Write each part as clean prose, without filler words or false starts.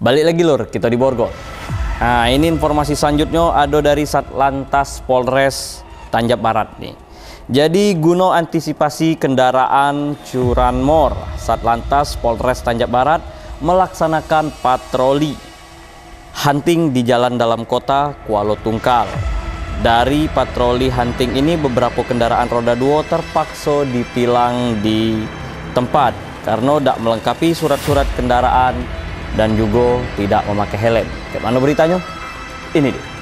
Balik lagi lur, kita di Borgol. Nah, ini informasi selanjutnya ada dari Satlantas Polres Tanjab Barat nih. Jadi guna antisipasi kendaraan curanmor, Satlantas Polres Tanjab Barat melaksanakan patroli hunting di jalan dalam kota Kuala Tungkal. Dari patroli hunting ini beberapa kendaraan roda 2 terpaksa ditilang di tempat karena tidak melengkapi surat-surat kendaraan dan juga tidak memakai helm. Bagaimana beritanya? Ini dia.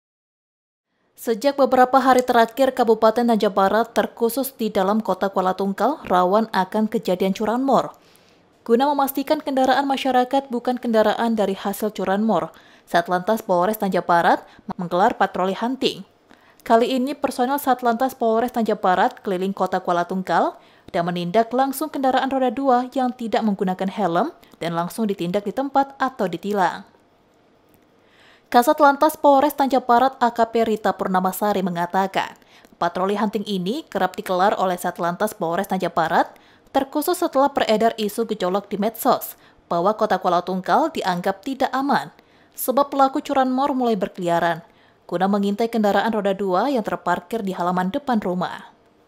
Sejak beberapa hari terakhir, Kabupaten Tanjab Barat terkhusus di dalam kota Kuala Tungkal rawan akan kejadian curanmor. Guna memastikan kendaraan masyarakat bukan kendaraan dari hasil curanmor, Satlantas Polres Tanjab Barat menggelar patroli hunting. Kali ini personel Satlantas Polres Tanjab Barat keliling kota Kuala Tungkal dan menindak langsung kendaraan roda 2 yang tidak menggunakan helm dan langsung ditindak di tempat atau ditilang. Kasat Lantas Polres Tanjab Barat AKP Rita Purnamasari mengatakan, patroli hunting ini kerap digelar oleh Satlantas Polres Tanjab Barat, terkhusus setelah beredar isu gejolak di medsos bahwa kota Kuala Tungkal dianggap tidak aman, sebab pelaku curanmor mulai berkeliaran, guna mengintai kendaraan roda 2 yang terparkir di halaman depan rumah.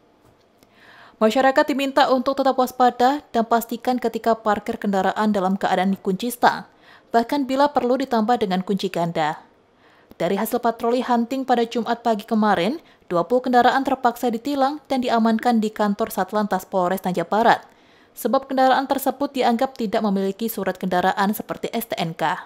Masyarakat diminta untuk tetap waspada dan pastikan ketika parkir kendaraan dalam keadaan dikunci stang, bahkan bila perlu ditambah dengan kunci ganda. Dari hasil patroli hunting pada Jumat pagi kemarin, 20 kendaraan terpaksa ditilang dan diamankan di kantor Satlantas Polres Tanjab Barat, sebab kendaraan tersebut dianggap tidak memiliki surat kendaraan seperti STNK.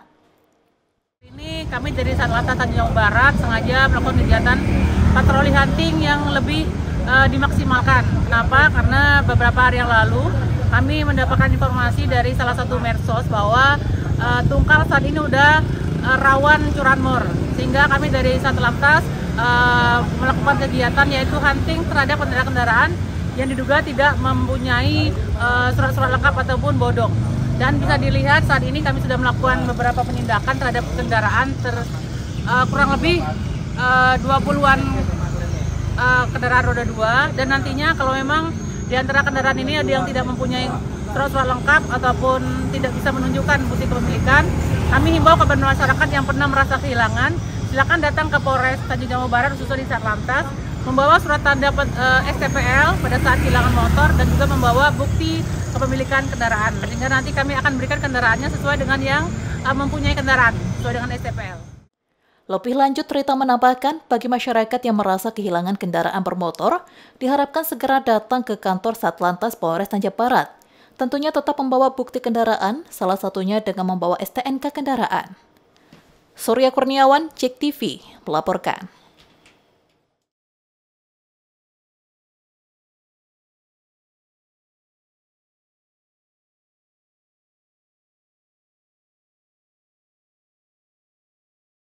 Ini kami dari Satlantas Tanjab Barat sengaja melakukan kegiatan patroli hunting yang lebih dimaksimalkan. Kenapa? Karena beberapa hari yang lalu kami mendapatkan informasi dari salah satu medsos bahwa Tungkal saat ini udah rawan curanmor, sehingga kami dari Satlantas melakukan kegiatan yaitu hunting terhadap kendaraan yang diduga tidak mempunyai surat-surat lengkap ataupun bodong. Dan bisa dilihat saat ini kami sudah melakukan beberapa penindakan terhadap kendaraan kurang lebih 20-an kendaraan roda 2, dan nantinya kalau memang di antara kendaraan ini ada yang tidak mempunyai surat-surat lengkap ataupun tidak bisa menunjukkan bukti kepemilikan, kami himbau kepada masyarakat yang pernah merasa kehilangan, silakan datang ke Polres Tanjab Barat khususnya di Satlantas, membawa surat tanda STPL pada saat kehilangan motor dan juga membawa bukti kepemilikan kendaraan, sehingga nanti kami akan berikan kendaraannya sesuai dengan yang mempunyai kendaraan sesuai dengan STPL. Lebih lanjut, Rita menambahkan, bagi masyarakat yang merasa kehilangan kendaraan bermotor, diharapkan segera datang ke kantor Satlantas Polres Tanjab Barat. Tentunya tetap membawa bukti kendaraan, salah satunya dengan membawa STNK kendaraan. Surya Kurniawan, JEK TV, melaporkan.